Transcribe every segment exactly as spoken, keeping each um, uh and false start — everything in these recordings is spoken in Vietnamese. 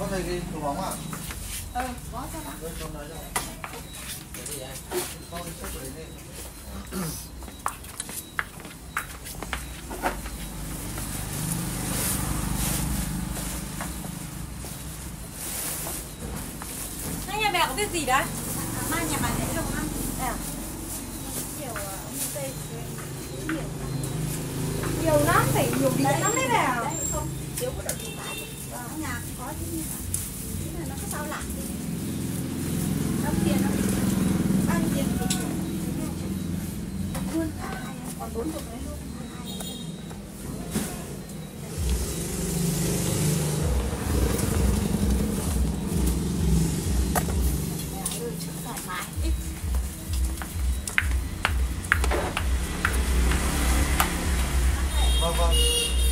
có thầy đi đồ bóng à? Ừ, có cho bạn. Tôi cho nói cho bạn. Cái gì anh? Có cái sức đấy đi. Hai nhà mẹ có biết gì đấy? Mai nhà bà để đâu ăn? À. Nhiều ông tê nhiều Nhiều lắm, phải nhiều tí lắm đấy nào. đấy không thiếu có được gì phải. Ở nhà có chứ nhưng mà thế là nó có sao lặng đi. Đóng tiền nó bao nhiêu tiền thì luôn cả hai còn bốn chục đấy luôn. Thoải mái ít. Vâng vâng.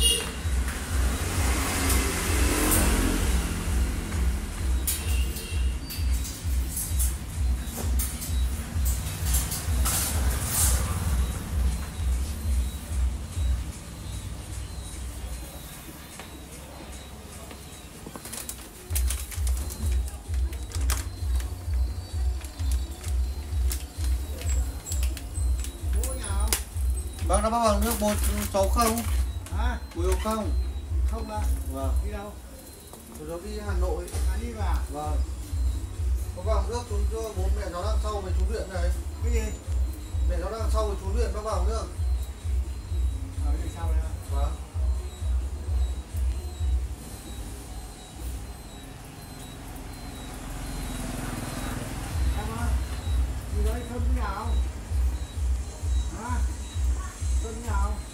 Bác đã bác bằng nước bột cháu không? Hả? Bùi hộp không? Không ạ. Vâng. Đi đâu? Tôi cháu đi Hà Nội. À, đi vào. Vâng. Có vào nước chú cho bố mẹ cháu đang sau về chú huyện này. Cái gì? Mẹ cháu đang sau về chú huyện, bác vào nước. Ở đây sau đây. Vâng. Em ơi, đi đấy không thế nào? Hả? Không thế nào?